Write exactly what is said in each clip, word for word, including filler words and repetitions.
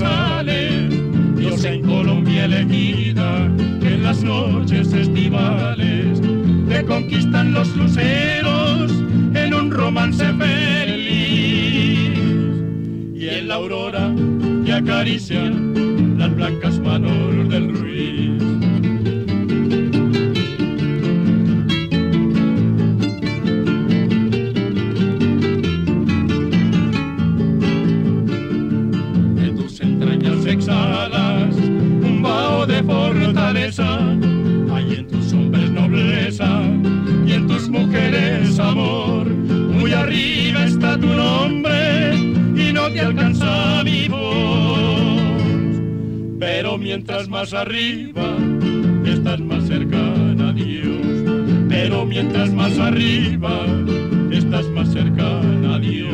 manizales, Dios en Colombia elegida, que en las noches estivales te conquistan los luceros en un romance feliz. Y en la aurora te acarician las blancas manos del Ruiz. Exhalas un vaho de fortaleza, hay en tus hombres nobleza y en tus mujeres amor. Muy arriba está tu nombre y no te alcanza mi voz, pero mientras más arriba estás más cercana a Dios, pero mientras más arriba estás más cercana a Dios.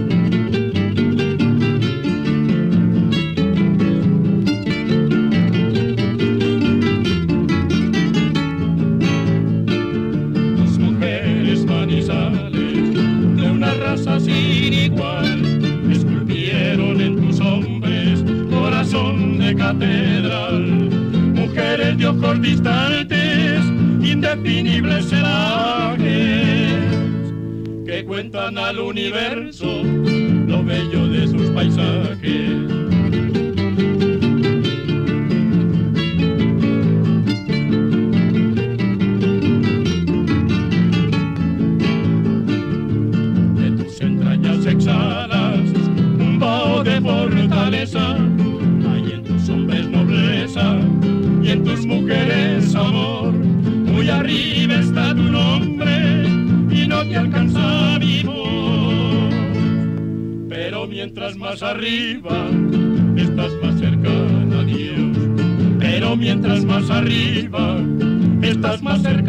Sin igual, esculpieron en tus hombres corazón de catedral, mujeres de ojos distantes, indefinibles celajes, que cuentan al universo lo bello de sus paisajes. Exhalas un vaho de fortaleza, hay en tus hombres nobleza y en tus mujeres amor. Muy arriba está tu nombre y no te alcanza mi voz, pero mientras más arriba estás más cercana a Dios, pero mientras más arriba estás más cercana